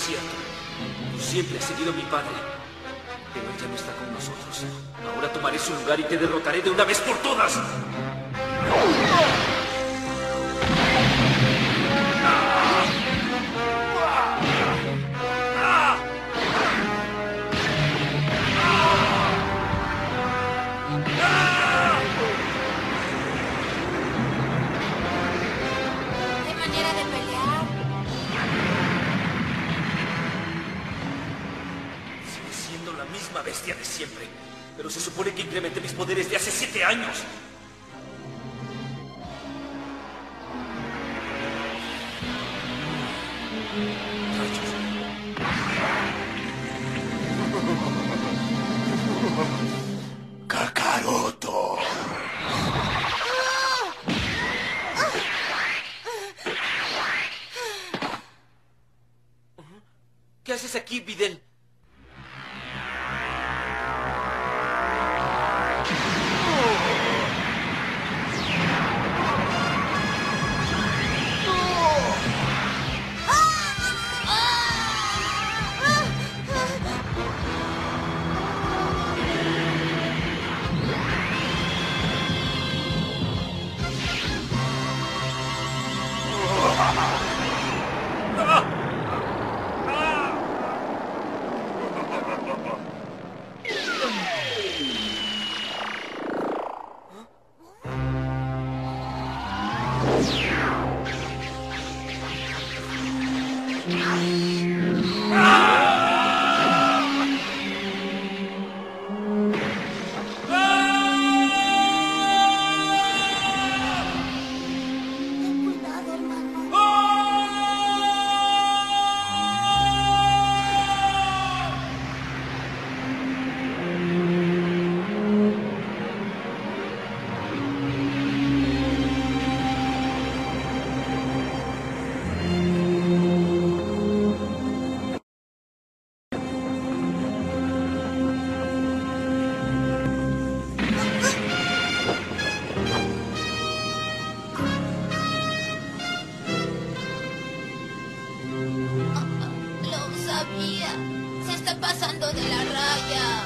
cierto. Tú siempre has seguido a mi padre. Pero él ya no está con nosotros. Ahora tomaré su lugar y te derrotaré de una vez por todas. Misma bestia de siempre. Pero se supone que incrementé mis poderes de hace 7 años. Rayos. Kakaroto. ¿Qué haces aquí, Videl? Se está pasando de la raya.